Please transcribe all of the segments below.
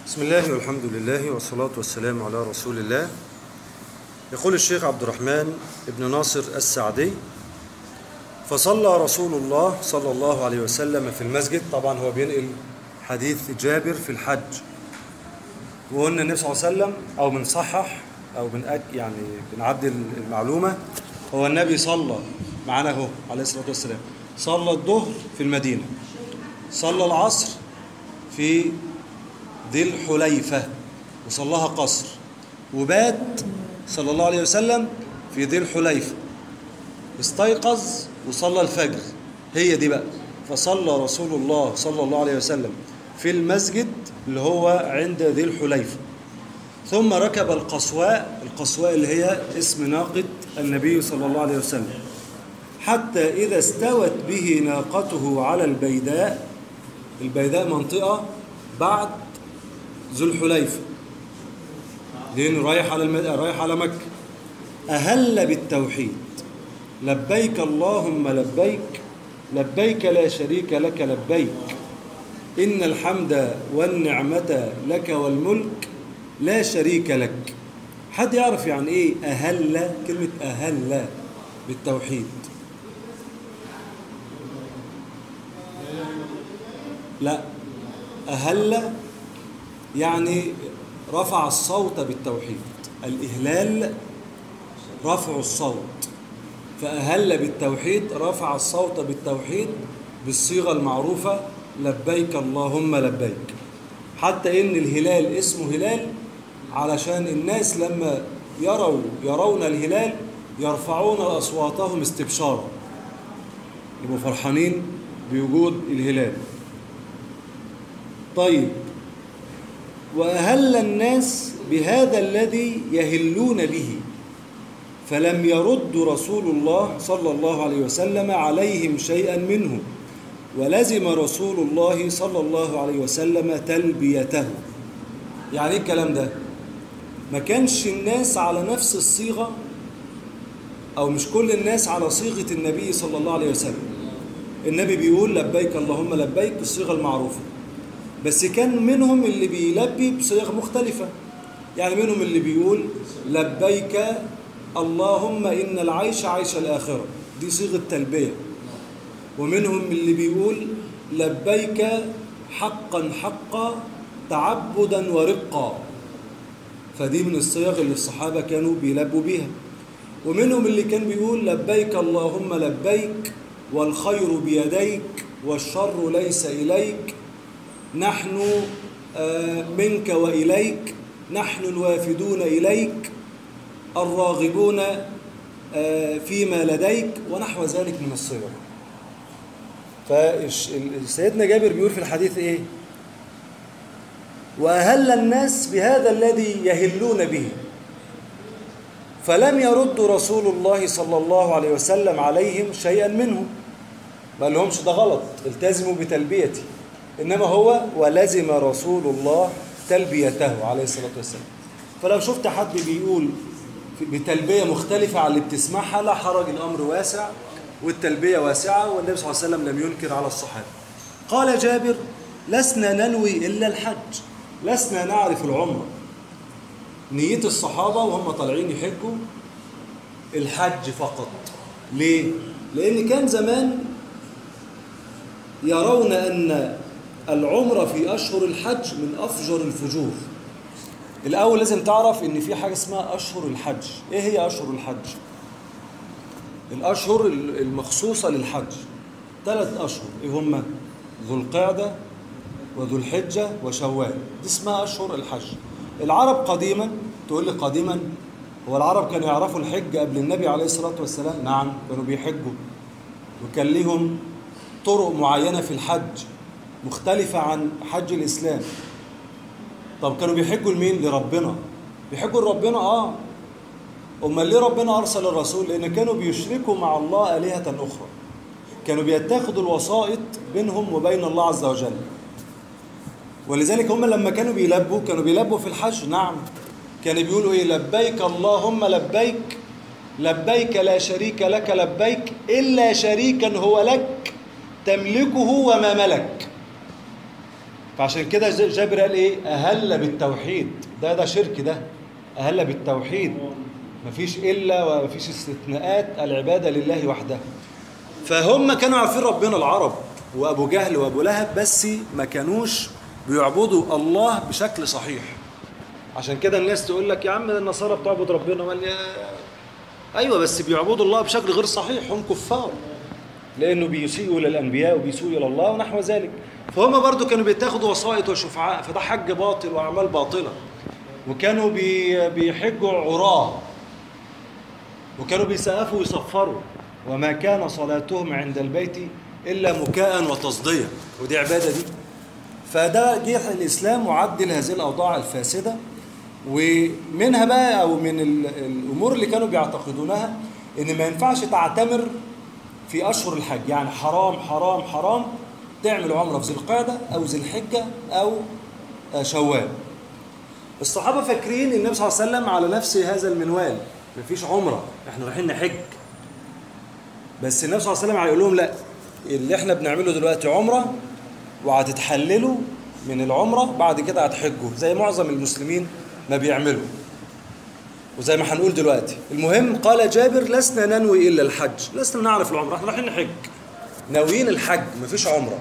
بسم الله والحمد لله والصلاة والسلام على رسول الله. يقول الشيخ عبد الرحمن بن ناصر السعدي: فصلى رسول الله صلى الله عليه وسلم في المسجد. طبعا هو بينقل حديث جابر في الحج، وقلنا النبي صلى الله عليه وسلم أو بنصحح أو بنعدل المعلومة. هو النبي صلى معنا هو عليه الصلاة والسلام، صلى الظهر في المدينة، صلى العصر في ذي الحليفة وصلاها قصر، وبات صلى الله عليه وسلم في ذي الحليفة، استيقظ وصلى الفجر. هي دي بقى فصلى رسول الله صلى الله عليه وسلم في المسجد اللي هو عند ذي الحليفة، ثم ركب القصواء اللي هي اسم ناقة النبي صلى الله عليه وسلم، حتى إذا استوت به ناقته على البيداء. البيداء منطقة بعد ذو الحليفة، لأنه رايح على مكة. أهل بالتوحيد: لبيك اللهم لبيك، لبيك لا شريك لك لبيك، إن الحمد والنعمة لك والملك لا شريك لك. حد يعرف يعني إيه أهل؟ كلمة أهل بالتوحيد. لا، أهل يعني رفع الصوت بالتوحيد. الإهلال رفع الصوت، فأهل بالتوحيد رفع الصوت بالتوحيد بالصيغة المعروفة: لبيك اللهم لبيك. حتى إن الهلال اسمه هلال علشان الناس لما يرون الهلال يرفعون أصواتهم استبشارا، يبقوا فرحانين بوجود الهلال. طيب، وأهل الناس بهذا الذي يهلون به، فلم يرد رسول الله صلى الله عليه وسلم عليهم شيئا منه، ولزم رسول الله صلى الله عليه وسلم تلبيته. يعني ايه الكلام ده؟ ما كانش الناس على نفس الصيغة، أو مش كل الناس على صيغة النبي صلى الله عليه وسلم. النبي بيقول لبيك اللهم لبيك بالصيغة المعروفة، بس كان منهم اللي بيلبي بصيغ مختلفة. يعني منهم اللي بيقول لبيك اللهم إن العيش عيش الآخرة، دي صيغة تلبية. ومنهم اللي بيقول لبيك حقا حقا تعبدا ورقا، فدي من الصيغ اللي الصحابة كانوا بيلبوا بيها. ومنهم اللي كان بيقول لبيك اللهم لبيك والخير بيديك والشر ليس إليك، نحن منك وإليك، نحن الوافدون إليك الراغبون فيما لديك، ونحو ذلك من الصيغ. فسيدنا جابر بيقول في الحديث إيه؟ وأهل الناس بهذا الذي يهلون به، فلم يرد رسول الله صلى الله عليه وسلم عليهم شيئا منه. ما لهمش ده غلط، التزموا بتلبيتي، إنما هو ولزم رسول الله تلبيته عليه الصلاة والسلام. فلو شفت حد بيقول بتلبية مختلفة عن اللي بتسمعها لا حرج، الأمر واسع والتلبية واسعة، والنبي صلى الله عليه وسلم لم ينكر على الصحابة. قال جابر: لسنا ننوي إلا الحج، لسنا نعرف العمرة. نية الصحابة وهم طالعين يحجوا الحج فقط. ليه؟ لأن كان زمان يرون أن العمرة في أشهر الحج من أفجر الفجور. الأول لازم تعرف إن في حاجة اسمها أشهر الحج. إيه هي أشهر الحج؟ الأشهر المخصوصة للحج 3 أشهر، إيه هم؟ ذو القعدة وذو الحجة وشوال، دي اسمها أشهر الحج. العرب قديما، تقول لي قديما، هو العرب كانوا يعرفوا الحج قبل النبي عليه الصلاة والسلام؟ نعم، كانوا بيحجوا، وكان لهم طرق معينة في الحج مختلفة عن حج الإسلام. طب كانوا بيحجوا لمين؟ لربنا. بيحجوا لربنا. أمال ليه ربنا أرسل الرسول؟ لأن كانوا بيشركوا مع الله آلهة أخرى، كانوا بيتخذوا الوسائط بينهم وبين الله عز وجل. ولذلك هم لما كانوا بيلبوا في الحج. نعم، كانوا بيقولوا إيه؟ لبيك اللهم لبيك، لبيك لا شريك لك لبيك، إلا شريكا هو لك تملكه وما ملك. فعشان كده جابر قال ايه؟ اهل بالتوحيد. ده شرك، ده اهل بالتوحيد، مفيش الا ومفيش استثناءات، العباده لله وحده. فهم كانوا عارفين ربنا العرب وابو جهل وابو لهب، بس ما كانوش بيعبدوا الله بشكل صحيح. عشان كده الناس تقول لك يا عم النصارى بتعبد ربنا، ايوه بس بيعبدوا الله بشكل غير صحيح، هم كفار لانه بيسيئوا للانبياء وبيسيئوا الى الله ونحو ذلك. فهم برضو كانوا بيتاخدوا وسائط وشفعاء، فده حج باطل واعمال باطله. وكانوا بيحجوا عراه، وكانوا بيسقفوا ويصفروا، وما كان صلاتهم عند البيت الا مكاء وتصديه، ودي عباده دي. فده جه الاسلام وعدل هذه الاوضاع الفاسده. ومنها بقى او من الامور اللي كانوا بيعتقدونها ان ما ينفعش تعتمر في اشهر الحج، يعني حرام حرام حرام تعمل عمره في ذي القعده او ذي الحجه او شوال. الصحابه فاكرين النبي صلى الله عليه وسلم على نفس هذا المنوال، مفيش عمره، احنا رايحين نحج. بس النبي صلى الله عليه وسلم هيقول لهم لا، اللي احنا بنعمله دلوقتي عمره، وهتتحللوا من العمره بعد كده هتحجوا زي معظم المسلمين ما بيعملوا، وزي ما هنقول دلوقتي. المهم قال جابر لسنا ننوي الا الحج، لسنا نعرف العمره، احنا رايحين نحج ناويين الحج، مفيش عمره.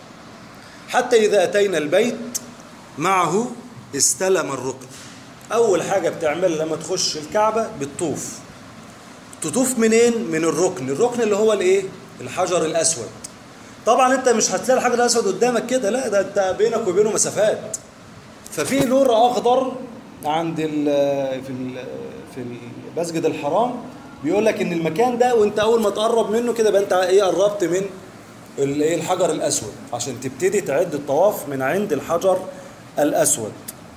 حتى اذا اتينا البيت معه استلم الركن. اول حاجه بتعملها لما تخش الكعبه بتطوف. تطوف منين؟ من الركن. الركن اللي هو الايه؟ الحجر الاسود. طبعا انت مش هتلاقي الحجر الاسود قدامك كده، لا، ده انت بينك وبينه مسافات. ففي نور اخضر عند في المسجد الحرام بيقول لك ان المكان ده، وانت اول ما تقرب منه كده يبقى انت ايه؟ قربت من الحجر الاسود، عشان تبتدي تعد الطواف من عند الحجر الاسود.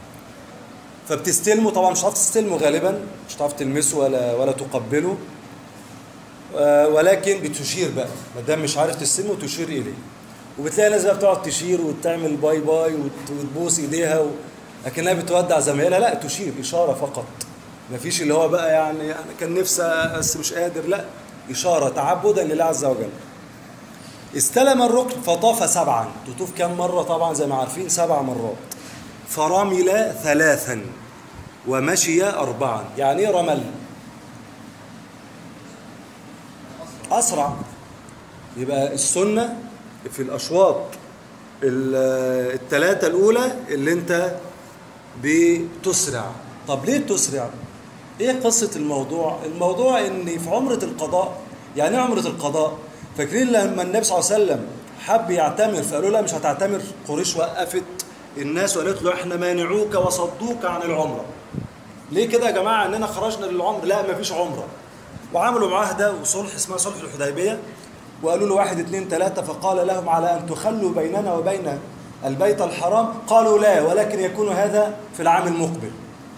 فبتستلمه، طبعا مش هتعرف تستلمه غالبا، مش هتعرف تلمسه ولا تقبله، ولكن بتشير بقى، ما دام مش عارف تستلمه تشير اليه. وبتلاقي ناس بقى بتقعد تشير وتعمل باي باي وتبوس ايديها لكنها بتودع زمايلها، لا، تشير اشاره فقط. مفيش اللي هو بقى يعني انا كان نفسي بس مش قادر، لا، اشاره تعبدا لله عز وجل. استلم الركن فطاف 7. تطوف كم مره؟ طبعا زي ما عارفين 7 مرات. فرمل 3 ومشي 4. يعني ايه رمل؟ اسرع. يبقى السنه في الاشواط ال3 الاولى اللي انت بتسرع. طب ليه تسرع؟ ايه قصه الموضوع؟ الموضوع ان في عمره القضاء، يعني ايه عمره القضاء؟ فاكرين لما النبي صلى الله عليه وسلم حب يعتمر فقالوا لا مش هتعتمر، قريش وقفت الناس وقالت له احنا مانعوك وصدوك عن العمره. ليه كده يا جماعه؟ اننا خرجنا للعمره؟ لا، مفيش عمره. وعملوا معاهده وصلح اسمها صلح الحديبيه، وقالوا له 1 2 3، فقال لهم على ان تخلوا بيننا وبين البيت الحرام. قالوا لا، ولكن يكون هذا في العام المقبل.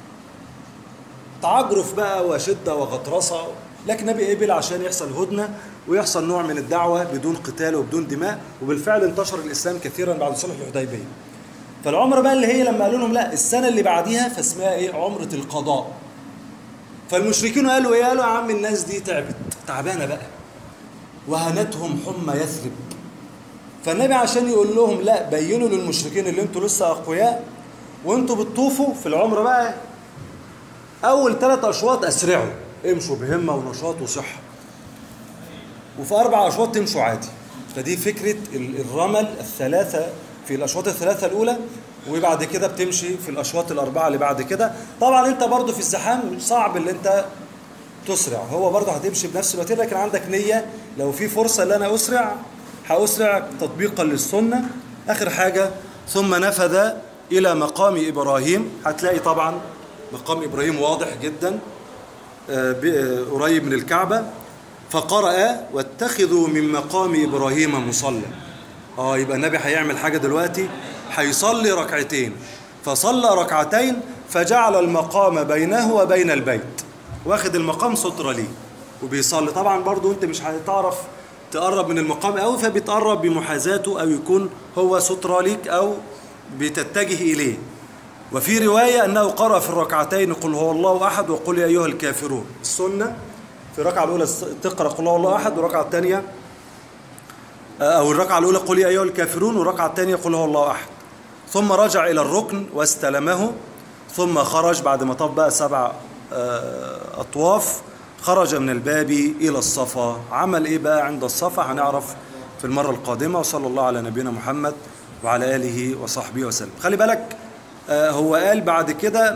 تعجرف بقى وشده وغطرسه، لكن النبي قبل عشان يحصل هدنه ويحصل نوع من الدعوه بدون قتال وبدون دماء. وبالفعل انتشر الاسلام كثيرا بعد صلح الحديبيه. فالعمره بقى اللي هي لما قالوا لهم لا السنه اللي بعديها فاسمها ايه؟ عمره القضاء. فالمشركين قالوا ايه؟ قالوا يا عم الناس دي تعبانه بقى، وهنتهم حمى يثرب. فالنبي عشان يقول لهم لا، بينوا للمشركين اللي انتوا لسه اقوياء وانتوا بتطوفوا في العمره بقى اول 3 اشواط اسرعوا، امشوا بهمه ونشاط وصحه، وفي 4 اشواط تمشوا عادي. فدي فكره الرمل 3 في الاشواط ال3 الاولى، وبعد كده بتمشي في الاشواط ال4 اللي بعد كده. طبعا انت برضو في الزحام صعب اللي انت تسرع، هو برضو هتمشي بنفس الوتيره، لكن عندك نيه لو في فرصه ان انا اسرع هاسرع تطبيقا للسنه. اخر حاجه ثم نفذ الى مقام ابراهيم. هتلاقي طبعا مقام ابراهيم واضح جدا قريب من الكعبه. فقرأ واتخذوا من مقام ابراهيم مصلى. يبقى النبي هيعمل حاجه دلوقتي، هيصلي 2 ركعتين. فصلى 2 ركعتين فجعل المقام بينه وبين البيت، واخد المقام سترة ليه وبيصلي. طبعا برضو انت مش هتعرف تقرب من المقام قوي، فبتقرب بمحاذاته او يكون هو سترة ليك او بتتجه اليه. وفي رواية انه قرأ في 2 ركعتين قل هو الله احد وقل يا ايها الكافرون. السنة في الركعة الاولى تقرأ قل هو الله احد، والركعة الثانية او الركعة الاولى قل يا ايها الكافرون، والركعة الثانية قل هو الله احد. ثم رجع إلى الركن واستلمه، ثم خرج بعد ما طاف بقى 7 أطواف، خرج من الباب إلى الصفا. عمل إيه بقى عند الصفا هنعرف في المرة القادمة. وصلى الله على نبينا محمد وعلى آله وصحبه وسلم. خلي بالك هو قال بعد كده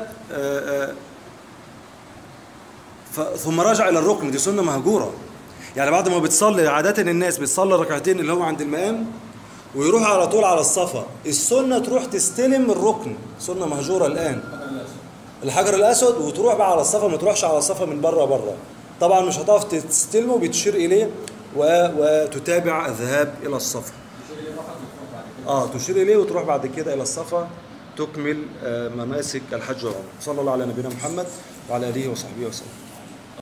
ثم رجع إلى الركن، دي سنة مهجورة. يعني بعد ما بتصلي عادة الناس بتصلي ركعتين اللي هو عند المقام ويروح على طول على الصفا. السنة تروح تستلم الركن، سنة مهجورة الآن، الحجر الأسود، وتروح بقى على الصفا، ما تروحش على الصفا من بره. طبعا مش هتقف تستلمه، بتشير إليه وتتابع الذهاب إلى الصفا. تشير إليه وتروح بعد كده إلى الصفا تكمل مناسك الحج والعمرة. صلى الله على نبينا محمد وعلى آله وصحبه وسلم.